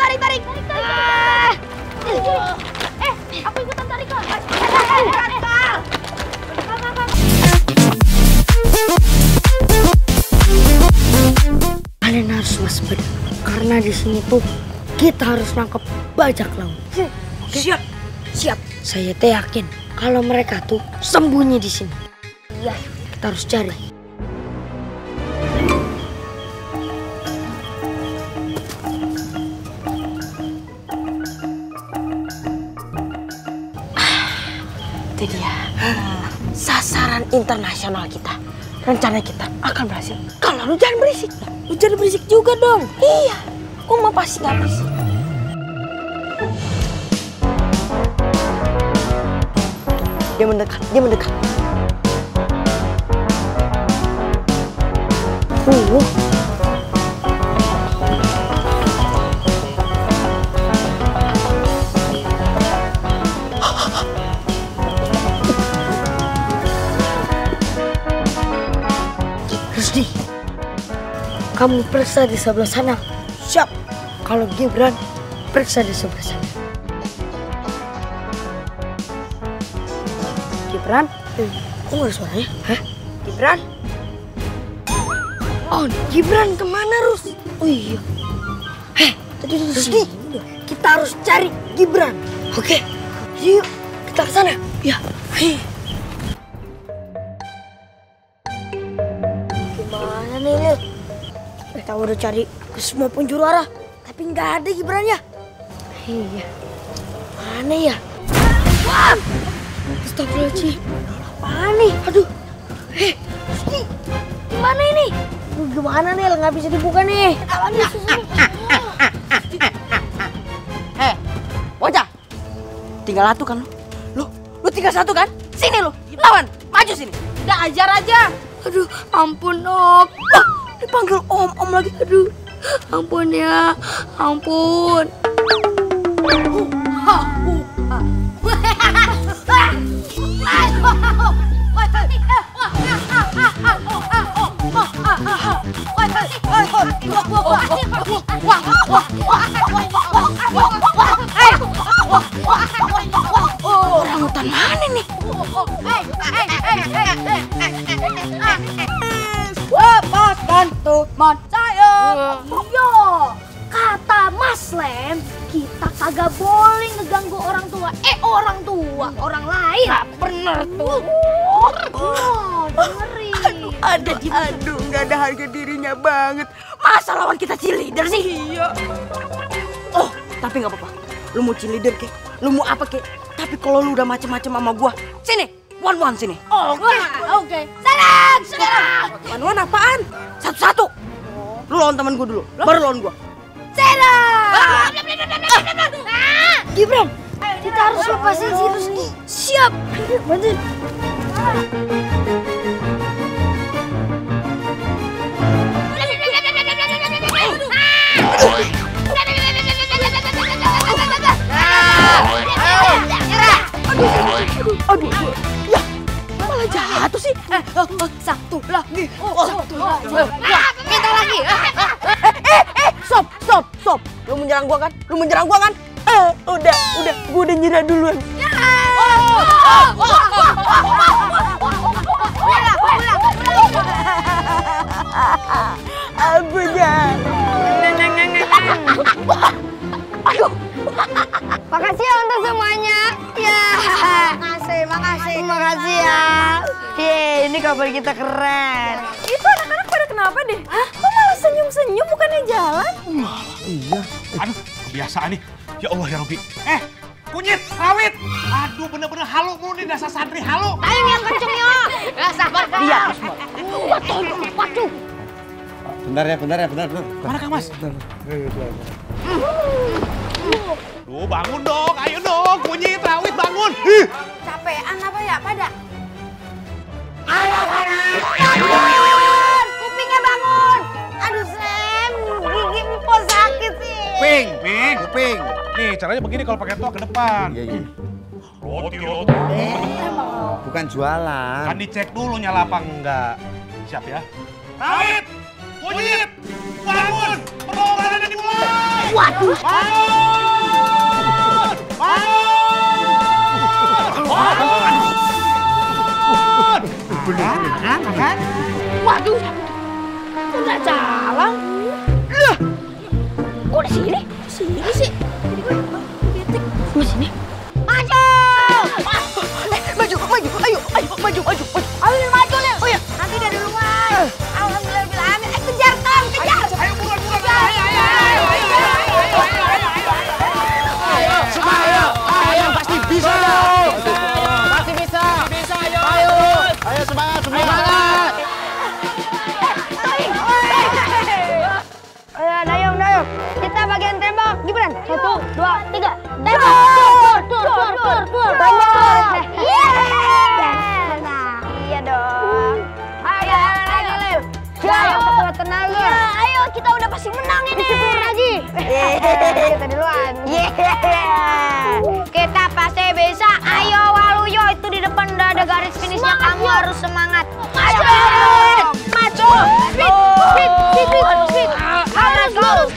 tarik. Aku ikutan tarik kok. Kalian harus waspada karena di sini tuh kita harus nangkep bajak laut. Siap. Saya teh yakin kalau mereka tuh sembunyi di sini. Iya. Kita harus cari. Itu dia. Sasaran internasional kita. Rencana kita akan berhasil. Kalau lu jangan berisik. Lu jangan berisik juga dong. Iya. Gua mah pasti nggak berisik. Dia mendekat. Rusdi, kamu periksa di sebelah sana. Siap. Kalau Gibran, periksa di sebelah sana. Gibran? Kok nggak ada suaranya? Hah? Gibran? Oh, Gibran kemana, Rus? Oh iya. Rusdi, kita harus cari Gibran. Oke? Yuk, kita ke sana. Ya. Gimana nih, Lil? Kita udah cari ke semua penjuru arah, tapi nggak ada Gibrannya. Iya. Mana ya? Wah! Astagfirullahaladzim. Apaan nih? Aduh. Rusdi, gimana ini? Gimana nih? Nggak bisa dibuka nih. Bocah. Tinggal satu kan lu? Lu tinggal satu kan? Sini lu. Lawan. Maju sini. Udah ajar aja. Aduh, ampun Om. Dipanggil om lagi. Aduh, ampun ya. Ampun. Orang hutan mana nih? Mas bantu man saya. Yo, kata Mas Lem, kita kagak boleh ngeganggu orang tua. Orang lain. Nah, bener tuh. Dengerin. Aduh, nggak ada harga dirinya banget. Masa lawan kita cheerleader sih? Iya. Oh, tapi nggak apa-apa. Lu mau cheerleader kek, lu mau apa kek? Tapi kalau lu udah macem-macem sama gua, sini, one sini. Oke. Serang. One apaan? Satu-satu. Lu lawan teman gua dulu, baru lawan gua. Serang. Gibran, kita harus lepasin si Rusdi. Siap. Bantuin. Aduh, ya malah jatuh sih. Satu lagi. Minta lagi. Stop. Lu menyerang gua kan? Udah, gua udah nyerah duluan. Aku jangan. Aduh. Makasih ya untuk semuanya. Ya. Makasih ya. Ini kabar kita keren. Itu anak-anak pada kenapa deh? Kok malah senyum-senyum bukannya jalan? Iya. Aduh, kebiasaan nih. Ya Allah ya Robby. Kunyit, rawit. Aduh, bener-bener halu mulu nih dasar santri halu. Ayo yang kenceng ya. Ya sabar. Iya. Waduh. Bentar ya. Mana Kang Mas? Duh, bangun dong. Ayo dong, kunyit, rawit, bangun. Capean apa ya pada? Kupingnya bangun. Aduh Sam, gigi kok sakit sih. Kuping. Nih, caranya begini kalau pakai toa ke depan. Iya. Roti. Bukan jualan. Kan dicek dulu nyala apa enggak. Siap ya? Rawit, kunyit, bangun. Perlombaan dimulai. Waduh. Waduh. Udah jalan. Kok di sini? Sini sih. Di sini. Maju! Maju, ayo, maju. Ayo maju, Lil. Oh ya, nanti dia duluan. Alhamdulillah, amin. Kejar, Tom, kejar. Ayo buruan. Ayo, pasti bisa. Pasti bisa. Ayo semangat semua. Dayung. Kita bagian tembak. Gibran? 1, 2, 3. Tembak. Tur. Tembak. Iya dong. Ayo, Lil. Ayo, sekuat tenaga. Ayo, kita udah pasti menang ini. Syukur lagi. Kita duluan. Kita pasti bisa. Ayo, Waluyo. Itu di depan udah ada garis finishnya. Kamu harus semangat. Maju. Speed. Let's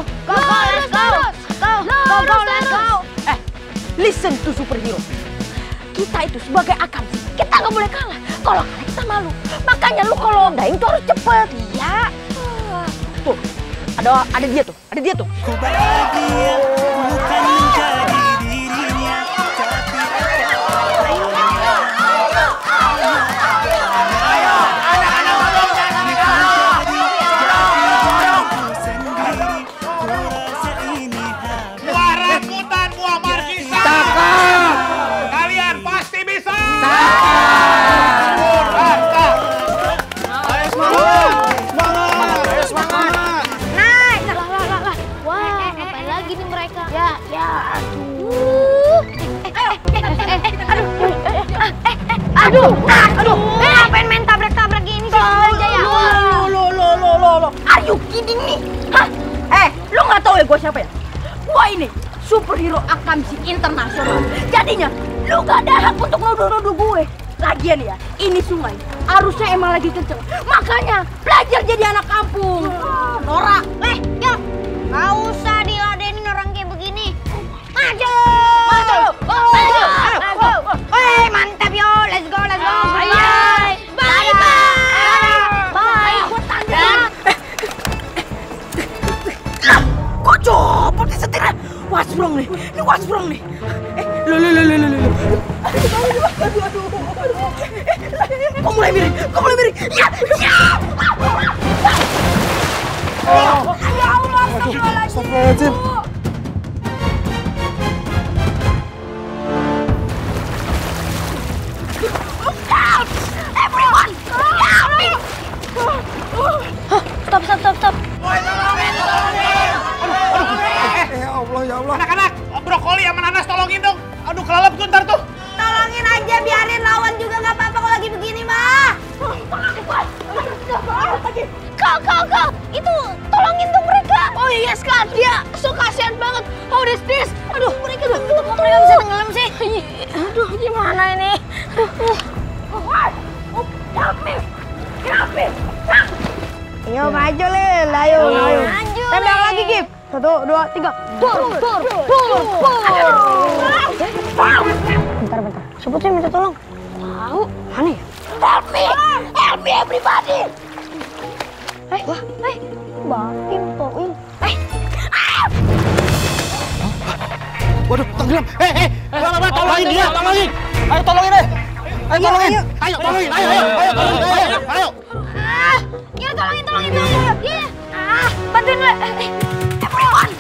go. Listen to superhero. Kita itu sebagai Akam, kita nggak boleh kalah. Kalau kalah kita malu. Makanya lu kalau dayung tuh harus cepet. Iya. Tuh, ada dia tuh. Ku bahagia bukan menjadi dirinya, tapi Buah rambutan, buah markisa. Kalian pasti bisa. Ayo semangat. Wah, ngapain lagi nih mereka? Aduh. Ngapain main tabrak-tabrak gini sih aja ya? Lo. Are you kidding me? Hah? Lu nggak tahu ya gue siapa ya? Gue ini superhero Akamsi internasional. Jadinya lu gak ada hak untuk nuduh-nuduh gue. Lagian ya, ini sungai arusnya emang lagi kenceng. Makanya belajar jadi anak kampung. Nora, Yuk. Gak usah diladenin orang kayak begini. Maju. Mantap yo. Let's go. Bye. Gue tanya. kok copot di setirnya? Wasprong nih. Lu. Aduh. Kok mulai miring? Ya. Ya Allah, Astagfirullahaladzim. Everyone, help me! Stop. Ya Allah. Anak-anak, brokoli sama nanas tolongin dong. Aduh, kelalap tuh ntar tuh. Tolongin aja, biarin lawan juga nggak apa-apa kalau lagi begini, mah. Kau, itu tolongin dong mereka. Oh iya, Skat, dia so kasihan banget. How is this? Aduh, mereka bisa tenggelam sih. Aduh, gimana ini? Help me. Ayo maju, Lil. Ayo. Maju. Tembak lagi, Gip. 1, 2, 3. Tur. Bentar. Siapa tuh yang minta tolong? Tahu. Mana ya? Help me everybody. Batin, Toin. Waduh, tenggelam. Tolongin dia, tolongin. Ayo tolongin deh. Ayo tolongin. Ya tolongin. Ya. Bantuin gue. Everyone.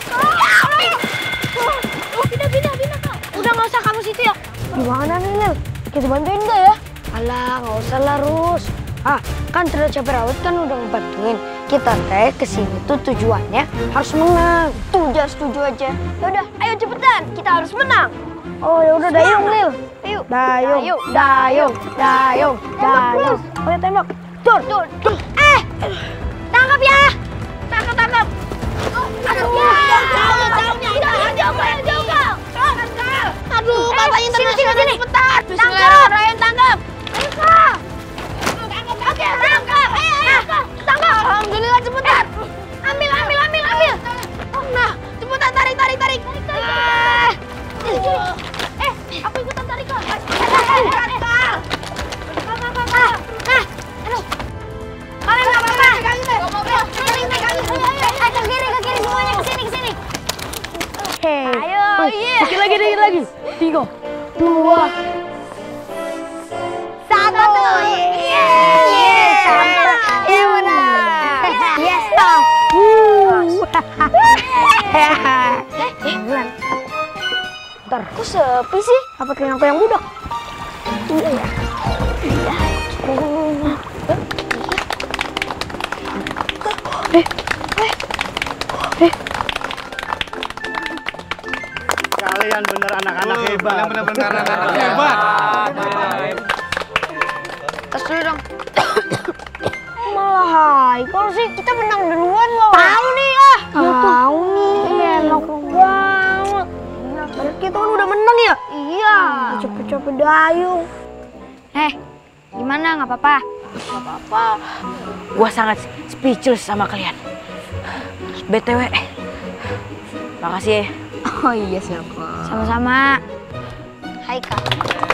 Pindah, Kak. Udah nggak usah kamu situ ya. Gimana nih, Lil? Kita bantuin nggak ya? Alah, nggak usah lah, Rus. Kan Trio Cabai Rawit kan udah ngebantuin. Kita kesini tuh tujuannya harus menang. Tuh, jangan setuju aja. Yaudah, ayo cepetan. Kita harus menang. Oh, ya udah dayung, Lil. Ayo. Dayung. Ayo tembak. Tur. Tangkap ya. Tangkap. Jauh. Aduh, katanya internasional cepetan. Tangkap. Ayo, Kak. Oke, tangkap. Ayo, tangkap. Alhamdulillah cepetan. Ambil. Nah, cepetan. dikit lagi. 3, 2, 1. Iya benar. Yes, Tom. Ntar, kok sepi sih? Apa kayak aku yang budak? Iya ya. Kalian bener anak-anak hebat. Bener-bener anak-anak hebat. Tas dulu dong. Malah Haikal sih, kita menang duluan loh. Tahu nih ah. Tahu nih, enak banget. Padahal kita kan udah menang ya? Iya. Capek-capek dayung. Gimana? Nggak apa-apa. Apa-apa. Gua sangat speechless sama kalian. BTW. Makasih ya. Oh iya siapa? Sama-sama. Hai Kak.